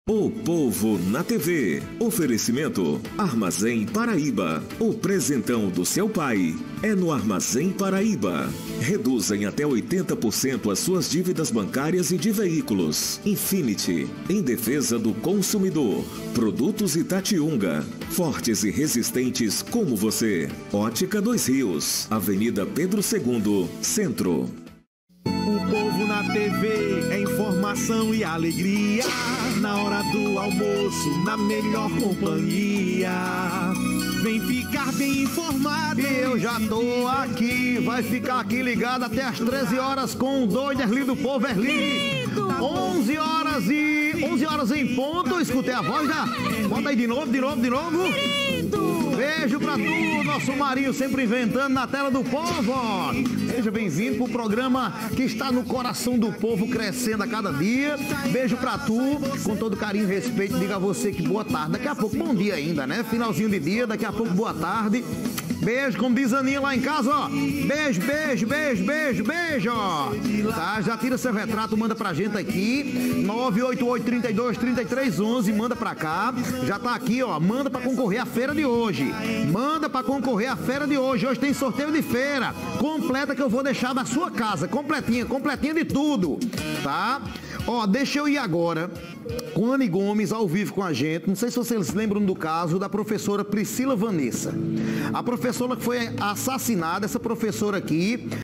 O Povo na TV. Oferecimento Armazém Paraíba. O presentão do seu pai é no Armazém Paraíba. Reduza em até 80% as suas dívidas bancárias e de veículos. Infinity, em defesa do consumidor. Produtos Itatiunga, fortes e resistentes como você. Ótica Dois Rios, Avenida Pedro II, Centro. O Povo na TV é informação e alegria. Na hora do almoço, na melhor companhia. Vem ficar bem informado. E eu já tô aqui, vai ficar aqui ligado até as 13 horas com o doido Erli do Povo Erli. 11 horas em ponto, escutei a voz já. Bota aí de novo. Beijo pra tu, nosso Marinho sempre inventando na tela do povo. Seja bem-vindo pro programa que está no coração do povo, crescendo a cada dia. Beijo pra tu, com todo carinho e respeito, diga a você que boa tarde. Daqui a pouco, bom dia ainda, né? Finalzinho de dia, daqui a pouco boa tarde. Beijo, como diz a Aninha lá em casa, ó. Beijo. Tá, já tira seu retrato, manda pra gente aqui. 988-32-3311, manda pra cá. Já tá aqui, ó. Manda pra concorrer à feira de hoje. Hoje tem sorteio de feira completa que eu vou deixar na sua casa. Completinha de tudo, tá? Ó, deixa eu ir agora com Anne Gomes ao vivo com a gente. Não sei se vocês lembram do caso da professora Priscila Vanessa. A professora que foi assassinada, essa professora aqui,